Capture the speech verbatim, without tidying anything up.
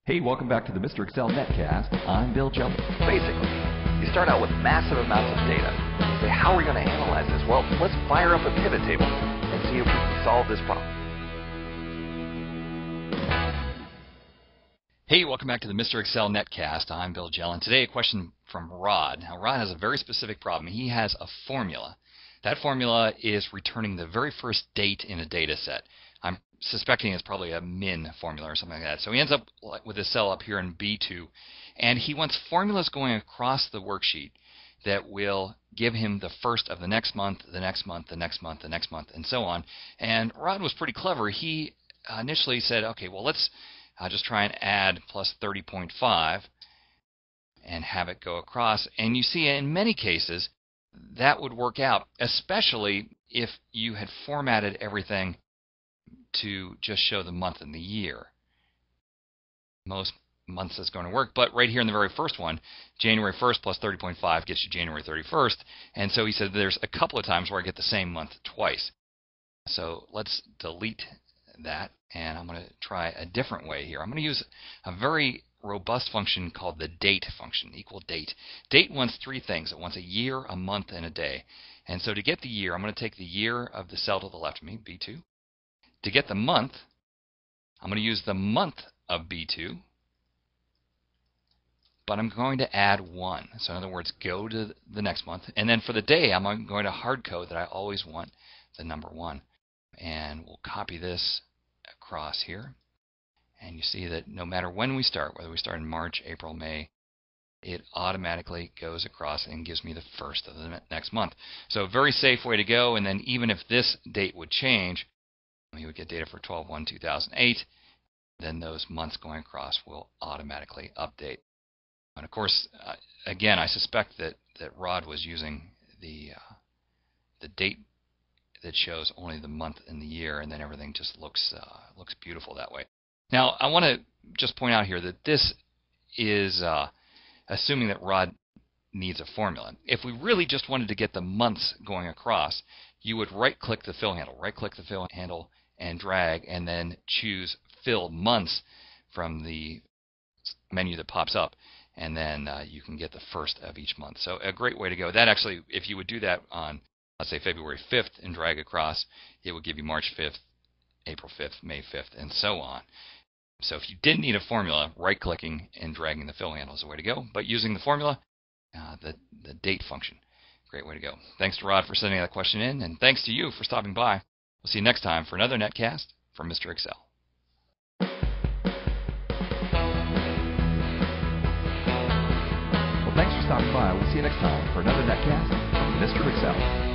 Hey, welcome back to the Mister Excel Netcast. I'm Bill Jelly. Basically, you start out with massive amounts of data. You say, how are we going to analyze this? Well, let's fire up a pivot table and see if we can solve this problem. Hey, welcome back to the Mister Excel Netcast. I'm Bill Jelly, and today a question from Rod. Now, Rod has a very specific problem. He has a formula. That formula is returning the very first date in a data set. I'm suspecting it's probably a min formula or something like that. So he ends up with a cell up here in B two, and he wants formulas going across the worksheet that will give him the first of the next month, the next month, the next month, the next month, and so on. And Rod was pretty clever. He initially said, okay, well, let's uh, just try and add plus thirty point five and have it go across. And you see in many cases that would work out, especially if you had formatted everything to just show the month and the year. Most months is going to work, but right here in the very first one, January first plus thirty point five gets you January thirty-first, and so he said there's a couple of times where I get the same month twice. So let's delete that, and I'm going to try a different way here. I'm going to use a very robust function called the date function, equal date. Date wants three things. It wants a year, a month, and a day. And so to get the year, I'm going to take the year of the cell to the left of me, B two. To get the month, I'm going to use the month of B two, but I'm going to add one. So in other words, go to the next month. And then for the day, I'm going to hard code that I always want the number one. And we'll copy this across here. And you see that no matter when we start, whether we start in March, April, May, it automatically goes across and gives me the first of the next month. So a very safe way to go. And then even if this date would change, we would get data for twelve one two thousand eight, then those months going across will automatically update. And of course, uh, again, I suspect that, that Rod was using the, uh, the date that shows only the month and the year, and then everything just looks, uh, looks beautiful that way. Now, I want to just point out here that this is uh, assuming that Rod needs a formula. If we really just wanted to get the months going across, you would right-click the fill handle, right-click the fill handle and drag, and then choose Fill Months from the menu that pops up, and then uh, you can get the first of each month. So a great way to go. That actually, if you would do that on, let's say, February fifth and drag across, it would give you March fifth, April fifth, May fifth, and so on. So if you didn't need a formula, right-clicking and dragging the fill handle is the way to go. But using the formula, uh, the, the date function, great way to go. Thanks to Rod for sending that question in, and thanks to you for stopping by. We'll see you next time for another Netcast from Mister Excel. Well, thanks for stopping by. We'll see you next time for another Netcast from Mister Excel.